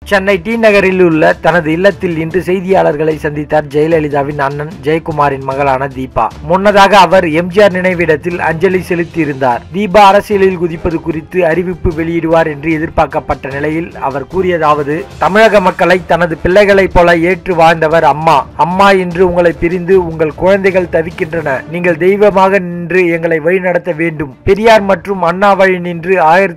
Chennai D நகரில் உள்ள தனது இல்லத்தில் இன்று செய்தியாளர்களை சந்தித்தார் ஜெயலலிதாவின் அண்ணன் ஜெயக்குமாரின் மகளான தீபா. முன்னதாக அவர் எம்ஜிஆர் நினைவிடத்தில் அஞ்சலி செலுத்தியிருந்தார். தீபா அரசியலில் குதிப்பது குறித்து அறிவிப்பு வெளியிடுவார் என்று எதிர்பார்க்கப்பட்ட நிலையில் அவர் கூறியதாவது: தமிழக மக்களை தனது பிள்ளைகளைப் போல ஏற்று வாழ்ந்தவர் அம்மா. அம்மா இன்று உங்களை பிரிந்து உங்கள் குழந்தைகள் தவிக்கின்றன. நீங்கள் தெய்வமாக நின்று எங்களை வழிநடத்த வேண்டும். பெரியார் மற்றும் அண்ணா வழி நின்று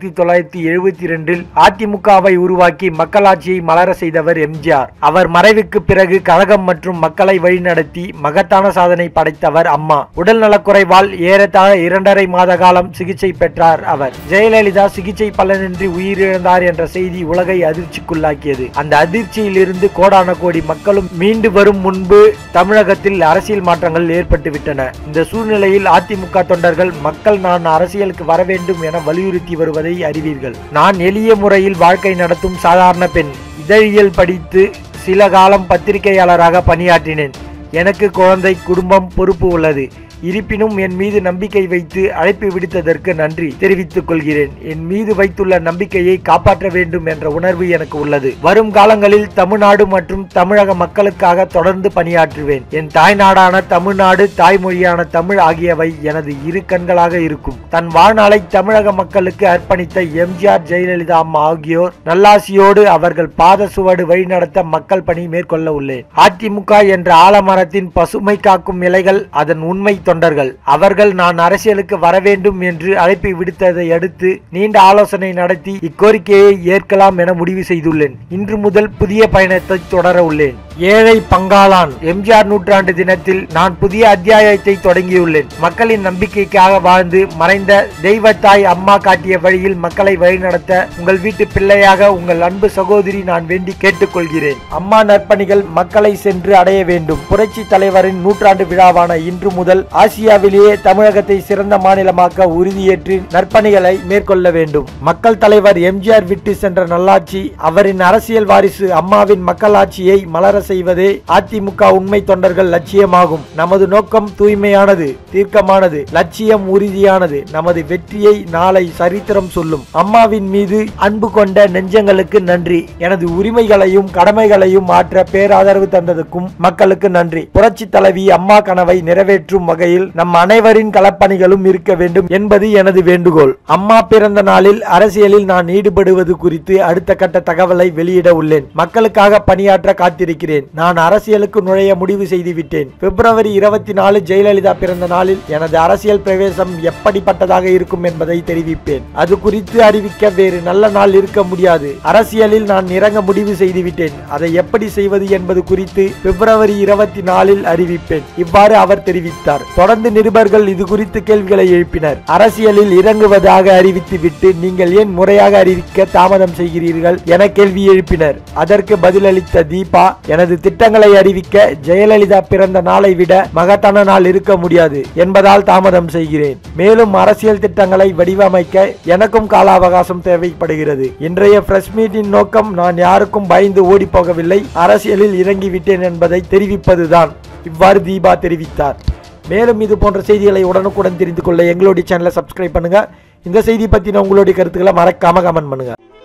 1972 அதிமுகவை உருவாக்கி மக்களாட்சியை மலர செய்தவர் எம்ஜிஆர். அவர் மறைவுக்கு பிறகு கழகம் மற்றும் மக்களை வழிநடத்தி மகத்தான சாதனை படைத்தவர் அம்மா. உடல் நலக்குறைவால் ஏறத்தாழ 2.5 மாத காலம் சிகிச்சை பெற்றார் அவர். ஜெயலலிதா சிகிச்சை பலனின்றி உயிரிழந்தார் என்ற செய்தி உலகை அதிர்ச்சிக்குள்ளாக்கியது. அந்த அதிர்ச்சியில் இருந்து கோடான கோடி மக்களும் மீண்டு வரும் முன்பு தமிழகத்தில் அரசியல் மாற்றங்கள் ஏற்பட்டுவிட்டன. இந்த சூழ்நிலையில் அதிமுக தொண்டர்கள் மக்கள் நான் அரசியலுக்கு வர வேண்டும் என வலியுறுத்தி வருவதை அறிவீர்கள். நான் எளிய முறையில் வாழ்க்கை நடத்தும் சாதாரண பெண். இதழியல் படித்து சில காலம் பத்திரிகையாளராக பணியாற்றினேன். எனக்கு குழந்தை, குடும்பம், பொறுப்பு உள்ளது. இருப்பினும் என் மீது நம்பிக்கை வைத்து அழைப்பு விடுத்ததற்கு நன்றி தெரிவித்துக் கொள்கிறேன். என் மீது வைத்துள்ள நம்பிக்கையை காப்பாற்ற வேண்டும் என்ற உணர்வு எனக்கு உள்ளது. வரும் காலங்களில் தமிழ்நாடு மற்றும் தமிழக மக்களுக்காக தொடர்ந்து பணியாற்றுவேன். என் தாய்நாடான தமிழ்நாடு, தாய்மொழியான தமிழ் ஆகியவை எனது இரு கண்களாக இருக்கும். தன் வாழ்நாளை தமிழக மக்களுக்கு அர்ப்பணித்த எம்ஜிஆர், ஜெயலலிதா அம்மா ஆகியோர் நல்லாசியோடு அவர்கள் பாத சுவடு வழிநடத்த மக்கள் பணி மேற்கொள்ள உள்ளேன். அதிமுக என்ற ஆலமரத்தின் பசுமை காக்கும் இலைகள் அதன் உண்மை தொண்டர்கள். அவர்கள் நான் அரசியலுக்கு வர வேண்டும் என்று அழைப்பு விடுத்ததை அடுத்து நீண்ட ஆலோசனை நடத்தி இக்கோரிக்கையை ஏற்கலாம் என முடிவு செய்துள்ளேன். இன்று முதல் புதிய பயணத்தை தொடர உள்ளேன். ஏழை பங்காளான் எம்ஜிஆர் நூற்றாண்டு தினத்தில் நான் புதிய அத்தியாயத்தை தொடங்கியுள்ளேன். மக்களின் நம்பிக்கைக்காக வாழ்ந்து மறைந்த தெய்வத்தாய் அம்மா காட்டிய வழியில் மக்களை வழிநடத்த உங்கள் வீட்டு பிள்ளையாக உங்கள் அன்பு சகோதரி நான் வேண்டி கேட்டுக்கொள்கிறேன். அம்மா நற்பணிகள் மக்களை சென்று அடைய வேண்டும். புரட்சி தலைவரின் நூற்றாண்டு விழாவான இன்று முதல் ஆசியாவிலேயே தமிழகத்தை சிறந்த மாநிலமாக்க உறுதியேற்று நற்பணிகளை மேற்கொள்ள வேண்டும். மக்கள் தலைவர் எம்ஜிஆர் விட்டு சென்ற நல்லாட்சி, அவரின் அரசியல் வாரிசு அம்மாவின் மக்களாட்சியை மலர செய்வதே அதிமுக உண்மை தொண்டர்கள் லட்சியமாகும். நமது நோக்கம் தூய்மையானது, தீர்க்கமானது, லட்சியம் உறுதியானது. நமது வெற்றியை நாளை சரித்திரம் சொல்லும். அம்மாவின் மீது அன்பு கொண்ட நெஞ்சங்களுக்கு நன்றி. எனது உரிமைகளையும் கடமைகளையும் ஆற்ற பேராதரவு தந்ததுக்கும் மக்களுக்கு நன்றி. புரட்சி தலைவி அம்மா கனவை நிறைவேற்றும் வகையில் நம் அனைவரின் களப்பணிகளும் இருக்க வேண்டும் என்பது எனது வேண்டுகோள். அம்மா பிறந்த நாளில் அரசியலில் நான் ஈடுபடுவது குறித்து அடுத்த கட்ட தகவலை வெளியிட உள்ளேன். மக்களுக்காக பணியாற்ற காத்திருக்கிறேன். நான் அரசியலுக்கு நுழைய முடிவு செய்துவிட்டேன். பிப்ரவரி 24 ஜெயலலிதா பிறந்த நாளில் எனது அரசியல் பிரவேசம் எப்படிப்பட்டதாக இருக்கும் என்பதை தெரிவிப்பேன். அது குறித்து அறிவிக்க வேறு நல்ல நாள் இருக்க முடியாது. அரசியலில் நான் இறங்க முடிவு செய்துவிட்டேன். அதை எப்படி செய்வது என்பது குறித்து பிப்ரவரி 24 அறிவிப்பேன். இவ்வாறு அவர் தெரிவித்தார். தொடர்ந்து நிருபர்கள் இது குறித்து கேள்விகளை எழுப்பினர். அரசியலில் இறங்குவதாக அறிவித்துவிட்டு நீங்கள் ஏன் முறையாக அறிவிக்க தாமதம் செய்கிறீர்கள் என கேள்வி எழுப்பினர். அதற்கு பதிலளித்த தீபா, எனது திட்டங்களை அறிவிக்க ஜெயலலிதா பிறந்த நாளை விட மகத்தான நாள் இருக்க முடியாது என்பதால் தாமதம் செய்கிறேன். மேலும் அரசியல் திட்டங்களை வடிவமைக்க எனக்கும் கால அவகாசம் தேவைப்படுகிறது. இன்றைய பிரஸ் மீட்டின் நோக்கம் நான் யாருக்கும் பயந்து ஓடி போகவில்லை, அரசியலில் இறங்கிவிட்டேன் என்பதை தெரிவிப்பதுதான். இவ்வாறு தீபா தெரிவித்தார். மேலும் இது போன்ற செய்திகளை உடனுக்குடன் தெரிந்து கொள்ள எங்களுடைய சேனலை சப்ஸ்கிரைப் பண்ணுங்க. இந்த செய்தி பற்றின உங்களுடைய கருத்துக்களை மறக்காம கமெண்ட் பண்ணுங்க.